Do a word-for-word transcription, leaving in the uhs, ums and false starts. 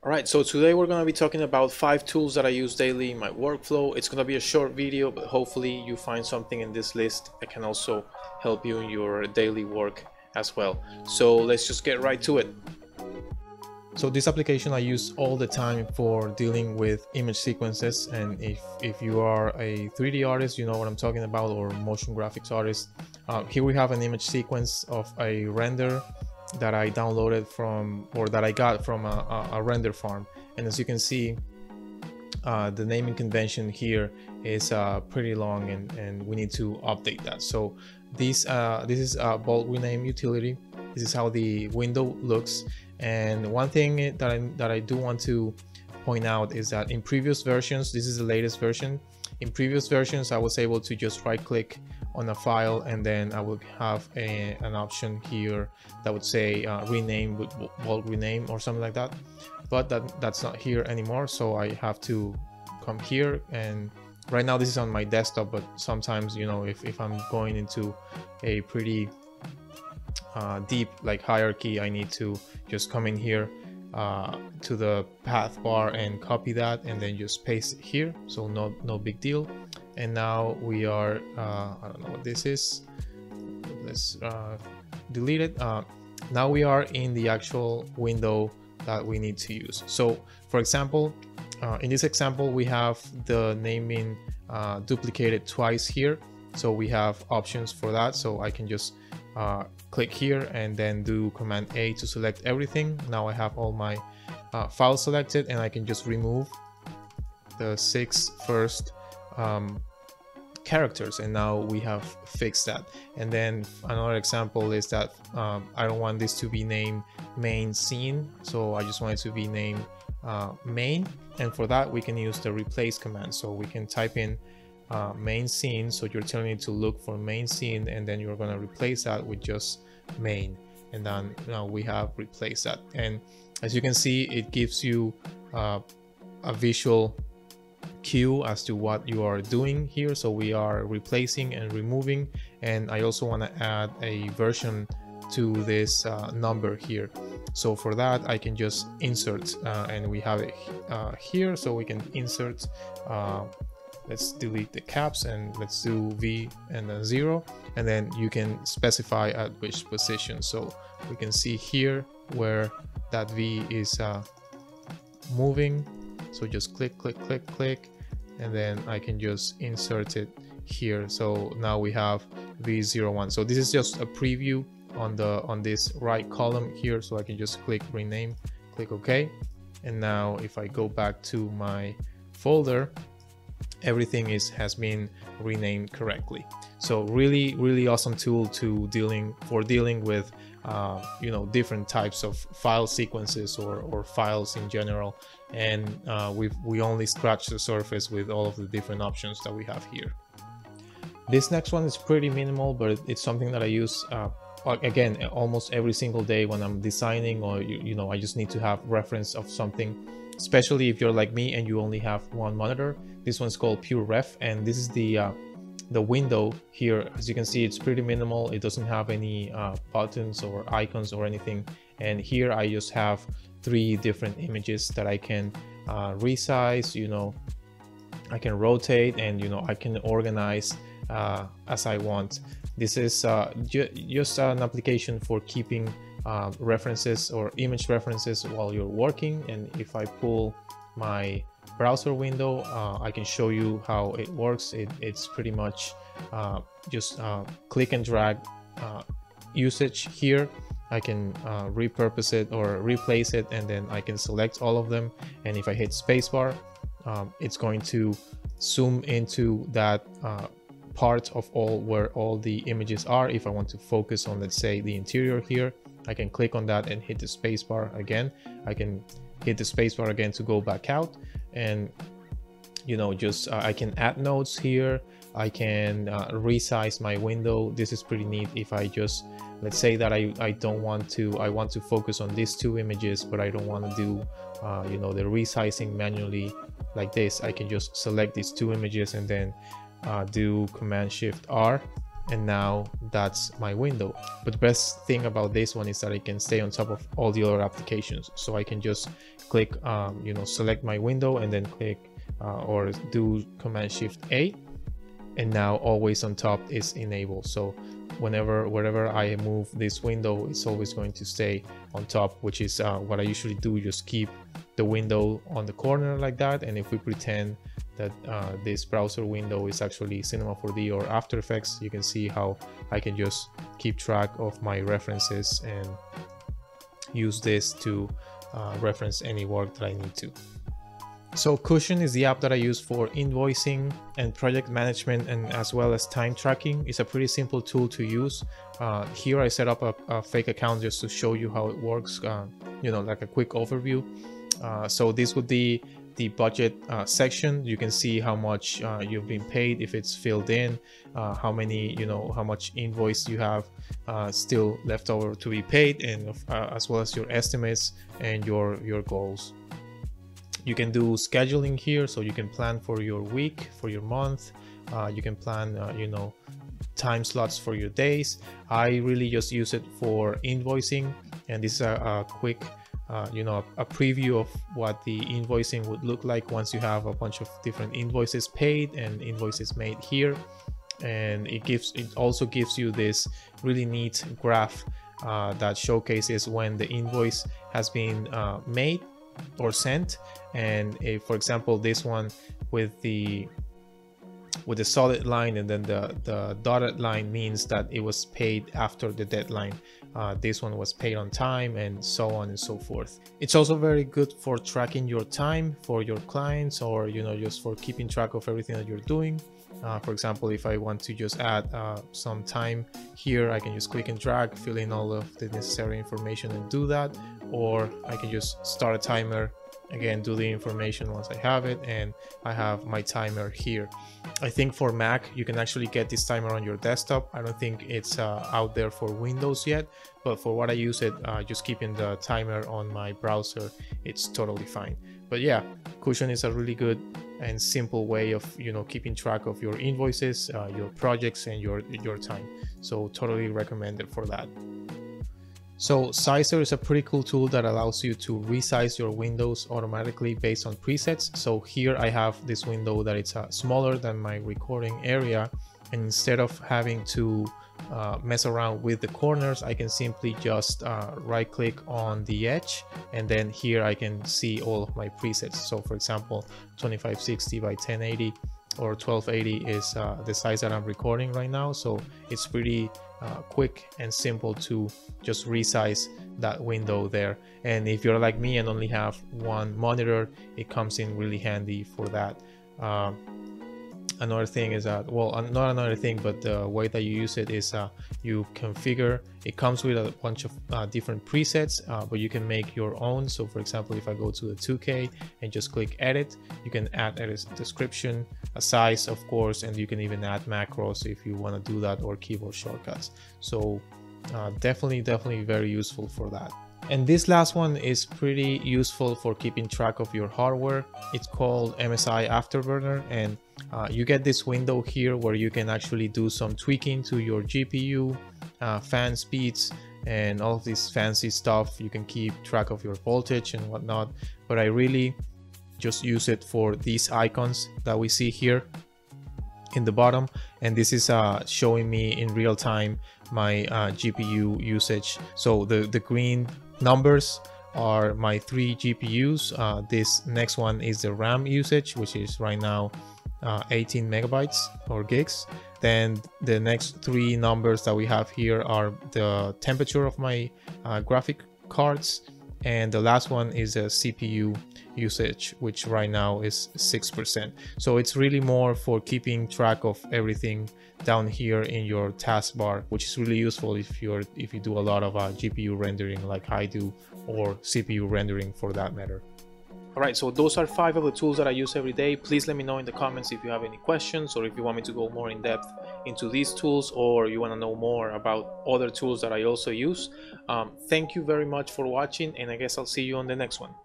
Alright, so today we're going to be talking about five tools that I use daily in my workflow. It's going to be a short video, but hopefully you find something in this list that can also help you in your daily work as well. So let's just get right to it. So this application I use all the time for dealing with image sequences, and if, if you are a three D artist, you know what I'm talking about, or motion graphics artist. Uh, here we have an image sequence of a render that I downloaded from, or that I got from a, a, a render farm. And as you can see, uh, the naming convention here is uh, pretty long, and, and we need to update that. So this, uh, this is a bulk rename utility. This is how the window looks. And one thing that I, that I do want to point out is that in previous versions, this is the latest version. In previous versions, I was able to just right click on a file, and then I would have a, an option here that would say uh, rename with bulk rename or something like that. But that, that's not here anymore. So I have to come here, and right now this is on my desktop, but sometimes, you know, if, if I'm going into a pretty uh, deep like hierarchy, I need to just come in here uh, to the path bar and copy that, and then just paste it here. So no, no big deal. And now we are, uh, I don't know what this is. Let's uh, delete it. Uh, now we are in the actual window that we need to use. So for example, uh, in this example, we have the naming uh, duplicated twice here. So we have options for that. So I can just uh, click here and then do Command A to select everything. Now I have all my uh, files selected, and I can just remove the six first um, characters, and now we have fixed that. And then another example is that um, I don't want this to be named main scene, so I just want it to be named uh, main, and for that we can use the replace command. So we can type in uh, main scene, so you're telling it to look for main scene, and then you're going to replace that with just main, and then now we have replaced that. And as you can see, it gives you uh, a visual cue as to what you are doing here. So we are replacing and removing, and I also want to add a version to this uh, number here. So for that I can just insert, uh, and we have it uh, here, so we can insert, uh, let's delete the caps and let's do V and then zero, and then you can specify at which position. So we can see here where that V is uh, moving. So just click, click, click, click, and then I can just insert it here. So now we have V zero one. So this is just a preview on the on this right column here. So I can just click rename, click OK. And now if I go back to my folder, everything is has been renamed correctly. So really, really awesome tool to dealing for dealing with Uh, you know, different types of file sequences or, or files in general, and uh, we've we only scratched the surface with all of the different options that we have here. This next one is pretty minimal, but it's something that I use uh, again almost every single day when I'm designing, or you, you know, I just need to have reference of something, especially if you're like me and you only have one monitor. This one's called Pure Ref, and this is the uh, the window here. As you can see, it's pretty minimal. It doesn't have any uh, buttons or icons or anything, and here I just have three different images that I can uh, resize, you know, I can rotate, and you know, I can organize uh, as I want. This is uh, ju just an application for keeping uh, references or image references while you're working. And if I pull my browser window, uh, I can show you how it works. It, it's pretty much uh, just uh, click and drag uh, usage here. I can uh, repurpose it or replace it, and then I can select all of them. And if I hit spacebar, um, it's going to zoom into that uh, part of all where all the images are. If I want to focus on, let's say, the interior here, I can click on that and hit the spacebar again. I can hit the spacebar again to go back out, and you know, just uh, I can add nodes here. I can uh, resize my window. This is pretty neat. If I just, let's say that I, I don't want to, I want to focus on these two images, but I don't want to do, uh, you know, the resizing manually like this, I can just select these two images and then uh, do Command Shift R, and now that's my window. But the best thing about this one is that I can stay on top of all the other applications. So I can just click, um, you know, select my window and then click uh, or do Command Shift A, and now always on top is enabled. So whenever wherever I move this window, it's always going to stay on top, which is uh, what I usually do. Just keep the window on the corner like that, and if we pretend that uh, this browser window is actually Cinema four D or After Effects, you can see how I can just keep track of my references and use this to uh, reference any work that I need to. So Cushion is the app that I use for invoicing and project management, and as well as time tracking. It's a pretty simple tool to use. Uh, here I set up a, a fake account just to show you how it works, uh, you know, like a quick overview. Uh, so this would be the budget uh, section. You can see how much uh, you've been paid if it's filled in, uh, how many, you know, how much invoice you have uh, still left over to be paid, and uh, as well as your estimates and your your goals. You can do scheduling here, so you can plan for your week, for your month. Uh, you can plan, uh, you know, time slots for your days. I really just use it for invoicing, and this is a, a quick, uh, you know, a preview of what the invoicing would look like once you have a bunch of different invoices paid and invoices made here. And it gives, it also gives you this really neat graph uh, that showcases when the invoice has been uh, made or sent. And if, for example, this one with the with the solid line and then the the dotted line means that it was paid after the deadline. Uh, this one was paid on time, and so on and so forth. It's also very good for tracking your time for your clients, or you know, just for keeping track of everything that you're doing. Uh, for example, if I want to just add uh, some time here, I can just click and drag, fill in all of the necessary information and do that. Or I can just start a timer, again, do the information once I have it, and I have my timer here. I think for Mac, you can actually get this timer on your desktop. I don't think it's uh, out there for Windows yet, but for what I use it, uh, just keeping the timer on my browser, it's totally fine. But yeah, Cushion is a really good and simple way of, you know, keeping track of your invoices, uh, your projects, and your your time. So totally recommend it for that. So Sizer is a pretty cool tool that allows you to resize your windows automatically based on presets. So here I have this window that it's uh, smaller than my recording area, and instead of having to uh, mess around with the corners, I can simply just uh, right click on the edge, and then here I can see all of my presets. So for example, twenty-five sixty by ten eighty or twelve eighty is uh, the size that I'm recording right now. So it's pretty uh, quick and simple to just resize that window there. And if you're like me and only have one monitor, it comes in really handy for that. Um, another thing is that, well, not another thing, but the way that you use it is uh, you configure, it comes with a bunch of uh, different presets, uh, but you can make your own. So for example, if I go to the two K and just click edit, you can add a description, a size, of course, and you can even add macros if you want to do that, or keyboard shortcuts. So uh, definitely, definitely very useful for that. And this last one is pretty useful for keeping track of your hardware. It's called M S I Afterburner, and uh, you get this window here where you can actually do some tweaking to your G P U, uh, fan speeds, and all of this fancy stuff. You can keep track of your voltage and whatnot, but I really just use it for these icons that we see here in the bottom, and this is uh, showing me in real time my uh, G P U usage. So the the green numbers are my three G P Us. Uh, this next one is the RAM usage, which is right now uh, eighteen megabytes or gigs. Then the next three numbers that we have here are the temperature of my uh, graphic cards, and the last one is a C P U usage, which right now is six percent. So it's really more for keeping track of everything down here in your taskbar, which is really useful if you're if you do a lot of uh, G P U rendering like I do, or C P U rendering for that matter. Alright, so those are five of the tools that I use every day. Please let me know in the comments if you have any questions, or if you want me to go more in depth into these tools, or you want to know more about other tools that I also use. Um, thank you very much for watching, and I guess I'll see you on the next one.